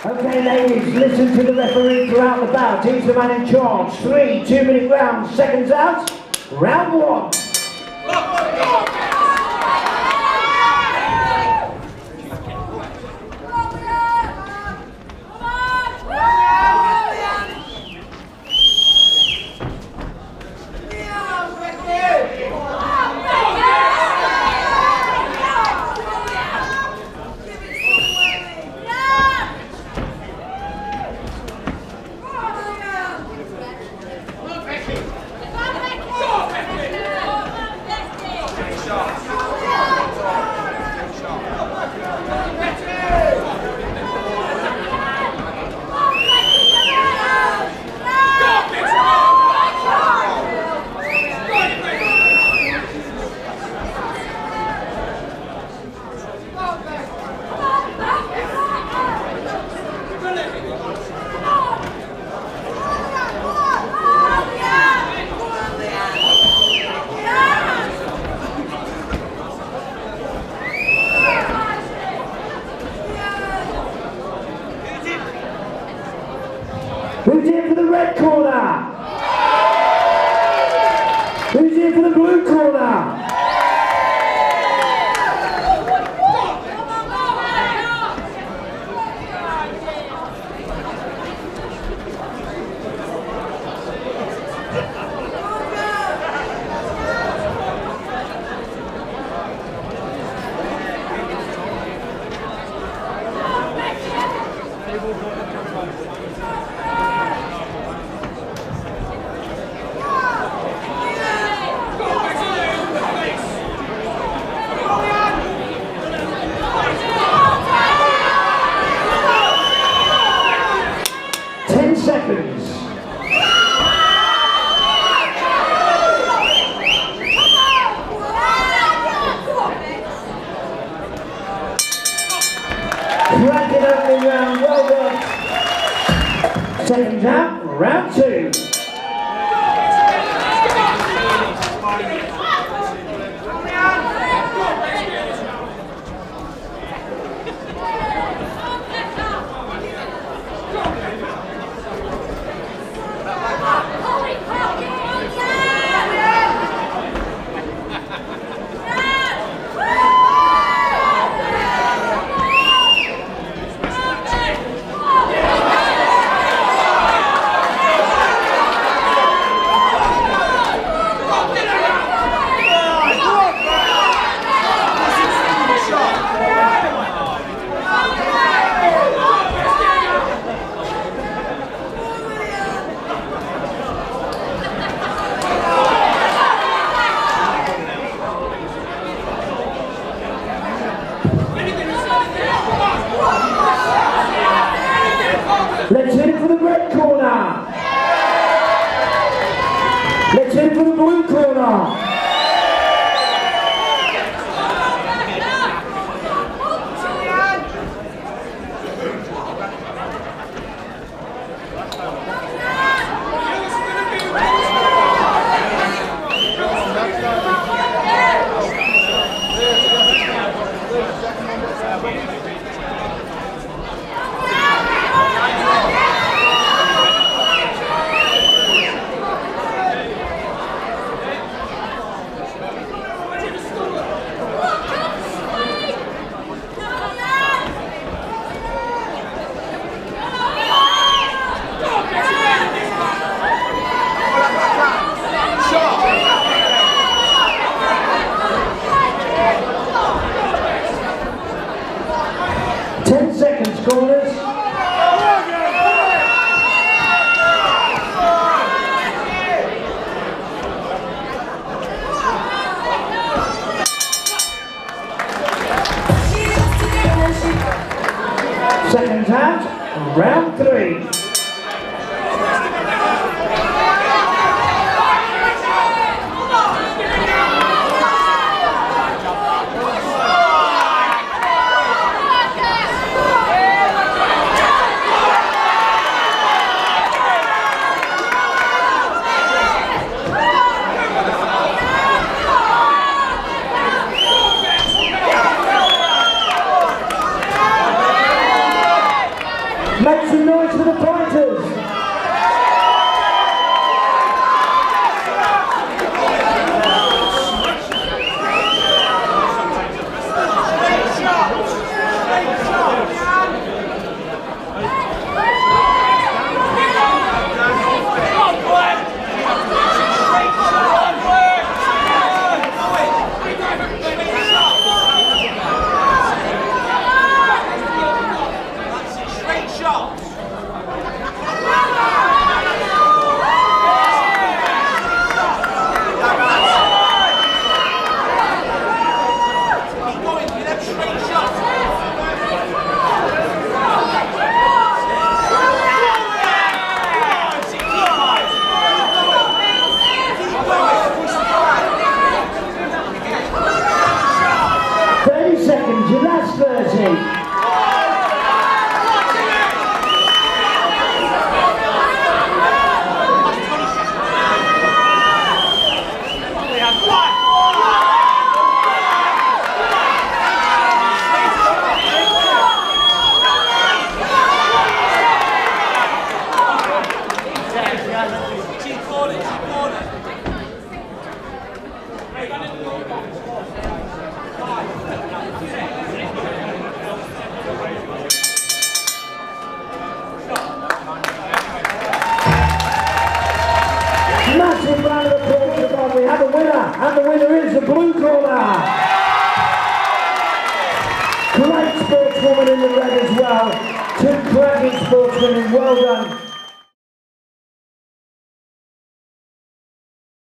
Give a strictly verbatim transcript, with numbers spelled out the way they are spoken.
Okay, ladies, listen to the referee throughout the bout. He's the man in charge. Three two-minute rounds. Seconds out. Round one. Who's in for the red corner? Who's in for the blue corner? Ten seconds. Cracking opening round, well done. Seconds out, round two. Let's hit it for the red corner. Let's hit it for the blue corner. Ten seconds, corners. Seconds out, round three. winner, and the winner is the blue corner. Great sportswoman in the red as well. Two cracking sportswomen, well done.